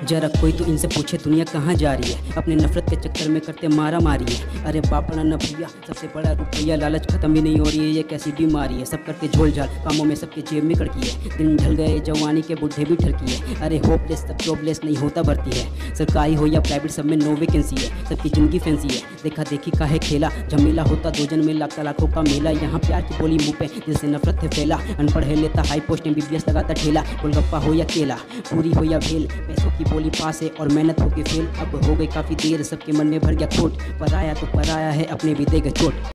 जरा कोई तो इनसे पूछे दुनिया कहाँ जा रही है, अपने नफरत के चक्कर में करते मारा मारी है। अरे बापड़ा न भैया, सबसे बड़ा रुपया लालच खत्म ही नहीं हो रही है, ये कैसी बीमारी है। सब करते झोल झाल कामों में सबके जेब में कड़की है, दिन ढल गए जवानी के बुढ़े भी ठरकी है। अरे होपलेस सब जॉबलेस नहीं होता भर्ती है, सरकारी हो या प्राइवेट सब में नो वैकेंसी है। सबकी जिंदगी फैंसी है, देखा देखी का है खेला, झमेला होता दो जन में लाख लाखों का मेला। यहाँ प्यार की बोली मुँह पे जिससे नफरत है फैला, अनपढ़ है लेता हाई पोस्ट MBBS लगाता ठेला। गोलगप्पा हो या केला, पूरी हो या भेल, पैसों की बोली पास है और मेहनत होके फेल। अब हो गई काफ़ी देर, सबके मन में भर गया खोट, पराया तो पराया है, अपने भी देगा चोट।